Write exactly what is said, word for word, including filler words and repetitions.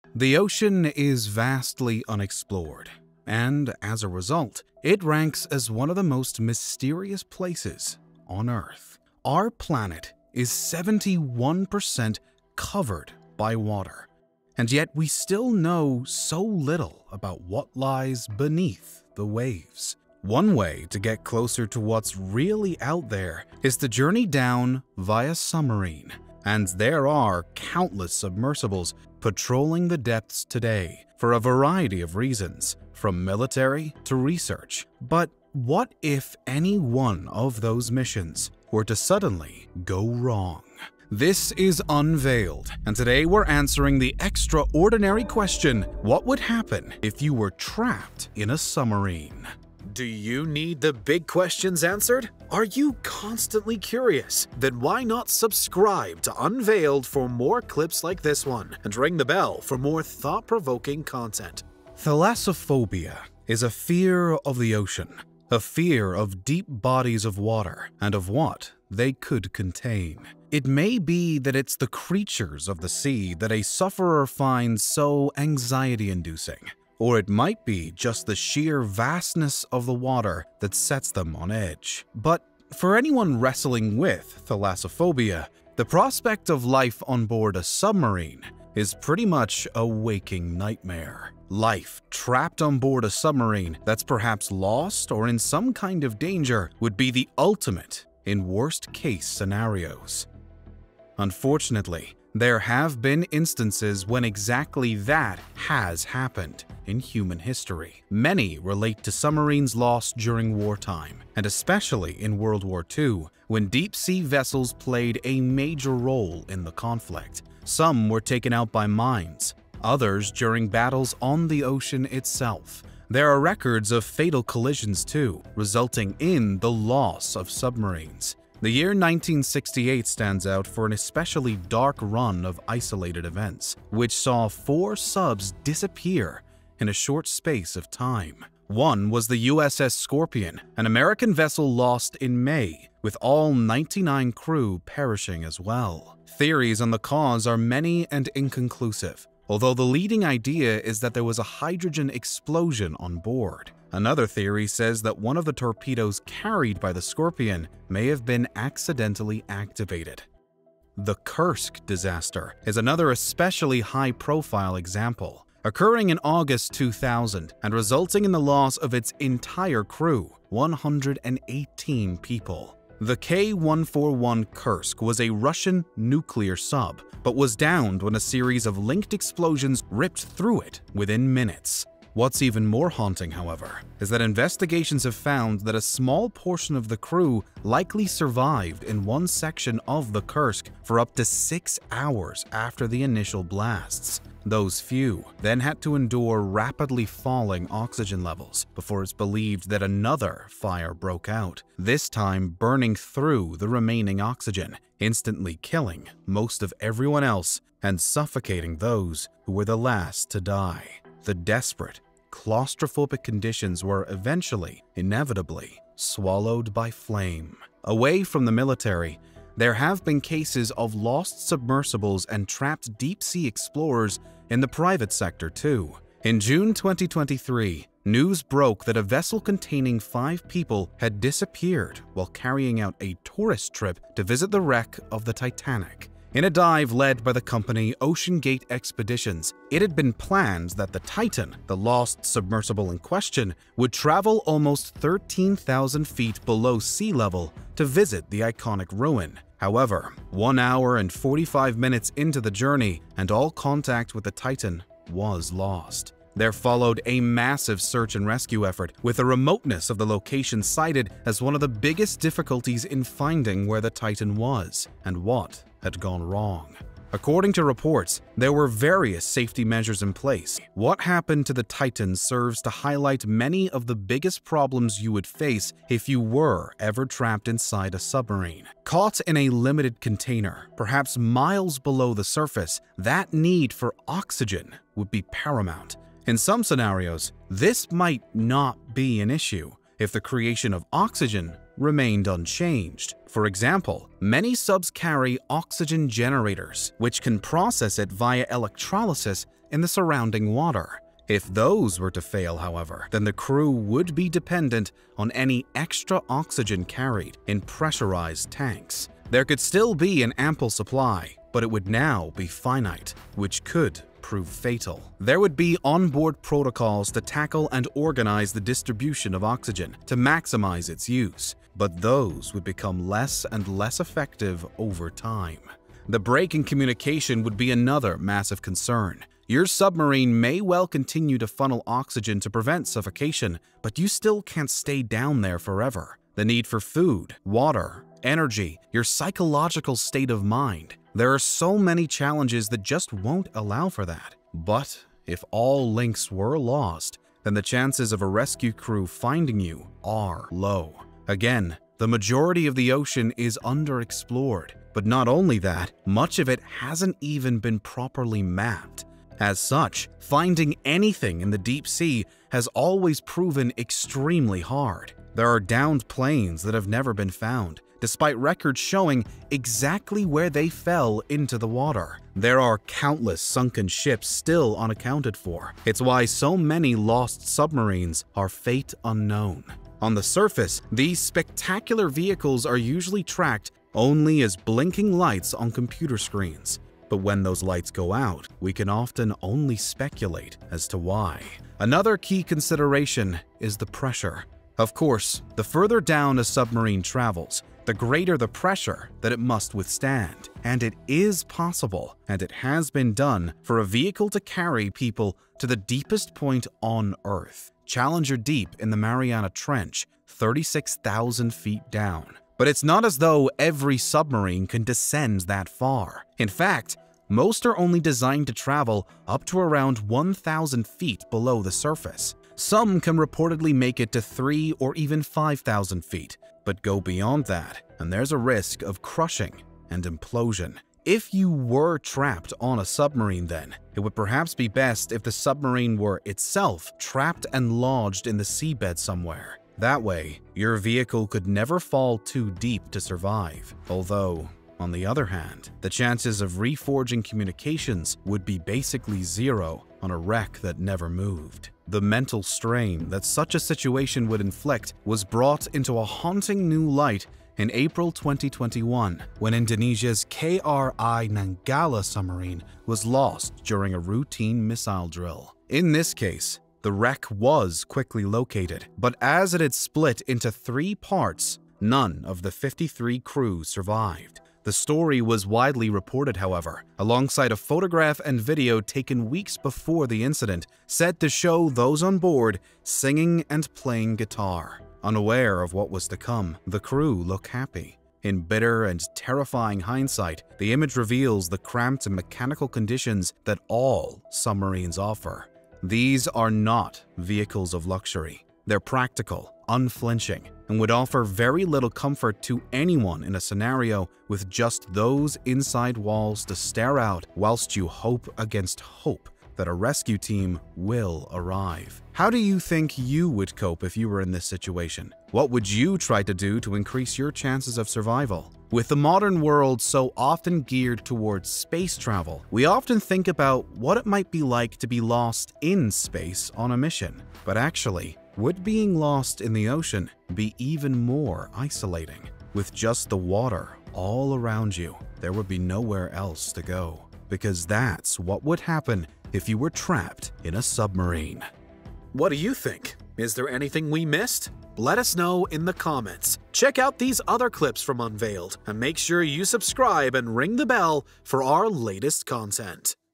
The ocean is vastly unexplored, and as a result, it ranks as one of the most mysterious places on Earth. Our planet is seventy-one percent covered by water, and yet we still know so little about what lies beneath the waves. One way to get closer to what's really out there is to journey down via submarine, and there are countless submersibles patrolling the depths today for a variety of reasons, from military to research. But what if any one of those missions were to suddenly go wrong? This is Unveiled, and today we're answering the extraordinary question, what would happen if you were trapped in a submarine? Do you need the big questions answered? Are you constantly curious? Then why not subscribe to Unveiled for more clips like this one, and ring the bell for more thought-provoking content. Thalassophobia is a fear of the ocean, a fear of deep bodies of water and of what they could contain. It may be that it's the creatures of the sea that a sufferer finds so anxiety-inducing, or it might be just the sheer vastness of the water that sets them on edge. But for anyone wrestling with thalassophobia, the prospect of life on board a submarine is pretty much a waking nightmare. Life trapped on board a submarine that's perhaps lost or in some kind of danger would be the ultimate in worst-case scenarios. Unfortunately, there have been instances when exactly that has happened in human history. Many relate to submarines lost during wartime, and especially in World War Two, when deep-sea vessels played a major role in the conflict. Some were taken out by mines, others during battles on the ocean itself. There are records of fatal collisions too, resulting in the loss of submarines. The year nineteen sixty-eight stands out for an especially dark run of isolated events, which saw four subs disappear in a short space of time. One was the U S S Scorpion, an American vessel lost in May, with all ninety-nine crew perishing as well. Theories on the cause are many and inconclusive, although the leading idea is that there was a hydrogen explosion on board. Another theory says that one of the torpedoes carried by the Scorpion may have been accidentally activated. The Kursk disaster is another especially high-profile example, occurring in August two thousand and resulting in the loss of its entire crew, one hundred eighteen people. The K one forty-one Kursk was a Russian nuclear sub, but was downed when a series of linked explosions ripped through it within minutes. What's even more haunting, however, is that investigations have found that a small portion of the crew likely survived in one section of the Kursk for up to six hours after the initial blasts. Those few then had to endure rapidly falling oxygen levels before it's believed that another fire broke out, this time burning through the remaining oxygen, instantly killing most of everyone else and suffocating those who were the last to die. The desperate, claustrophobic conditions were eventually, inevitably, swallowed by flame. Away from the military, there have been cases of lost submersibles and trapped deep-sea explorers in the private sector too. In June twenty twenty-three, news broke that a vessel containing five people had disappeared while carrying out a tourist trip to visit the wreck of the Titanic. In a dive led by the company Ocean Gate Expeditions, it had been planned that the Titan, the lost submersible in question, would travel almost thirteen thousand feet below sea level to visit the iconic ruin. However, one hour and forty-five minutes into the journey, and all contact with the Titan was lost. There followed a massive search and rescue effort, with the remoteness of the location cited as one of the biggest difficulties in finding where the Titan was and what had gone wrong. According to reports, there were various safety measures in place. What happened to the Titan serves to highlight many of the biggest problems you would face if you were ever trapped inside a submarine. Caught in a limited container, perhaps miles below the surface, that need for oxygen would be paramount. In some scenarios, this might not be an issue if the creation of oxygen remained unchanged. For example, many subs carry oxygen generators, which can process it via electrolysis in the surrounding water. If those were to fail, however, then the crew would be dependent on any extra oxygen carried in pressurized tanks. There could still be an ample supply, but it would now be finite, which could prove fatal. There would be onboard protocols to tackle and organize the distribution of oxygen to maximize its use, but those would become less and less effective over time. The break in communication would be another massive concern. Your submarine may well continue to funnel oxygen to prevent suffocation, but you still can't stay down there forever. The need for food, water, energy, your psychological state of mind. There are so many challenges that just won't allow for that. But if all links were lost, then the chances of a rescue crew finding you are low. Again, the majority of the ocean is underexplored, but not only that, much of it hasn't even been properly mapped. As such, finding anything in the deep sea has always proven extremely hard. There are downed planes that have never been found, despite records showing exactly where they fell into the water. There are countless sunken ships still unaccounted for. It's why so many lost submarines are fate unknown. On the surface, these spectacular vehicles are usually tracked only as blinking lights on computer screens. But when those lights go out, we can often only speculate as to why. Another key consideration is the pressure. Of course, the further down a submarine travels, the greater the pressure that it must withstand. And it is possible, and it has been done, for a vehicle to carry people to the deepest point on Earth, Challenger Deep in the Mariana Trench, thirty-six thousand feet down. But it's not as though every submarine can descend that far. In fact, most are only designed to travel up to around one thousand feet below the surface. Some can reportedly make it to three or even five thousand feet, but go beyond that, and there's a risk of crushing and implosion. If you were trapped on a submarine then, it would perhaps be best if the submarine were itself trapped and lodged in the seabed somewhere. That way, your vehicle could never fall too deep to survive. Although, on the other hand, the chances of reforging communications would be basically zero on a wreck that never moved. The mental strain that such a situation would inflict was brought into a haunting new light in April twenty twenty-one, when Indonesia's K R I Nanggala submarine was lost during a routine missile drill. In this case, the wreck was quickly located, but as it had split into three parts, none of the fifty-three crew survived. The story was widely reported, however, alongside a photograph and video taken weeks before the incident, said to show those on board singing and playing guitar. Unaware of what was to come, the crew look happy. In bitter and terrifying hindsight, the image reveals the cramped and mechanical conditions that all submarines offer. These are not vehicles of luxury. They're practical, unflinching, and would offer very little comfort to anyone in a scenario with just those inside walls to stare out whilst you hope against hope that a rescue team will arrive. How do you think you would cope if you were in this situation? What would you try to do to increase your chances of survival? With the modern world so often geared towards space travel, we often think about what it might be like to be lost in space on a mission. But actually, would being lost in the ocean be even more isolating? With just the water all around you, there would be nowhere else to go. Because that's what would happen if you were trapped in a submarine. What do you think? Is there anything we missed? Let us know in the comments. Check out these other clips from Unveiled, and make sure you subscribe and ring the bell for our latest content.